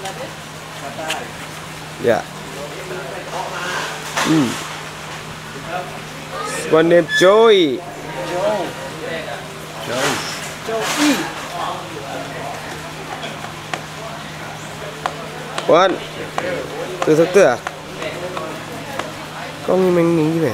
Dạ. One name Joey. Joey. One. Từ à? Con mình như này.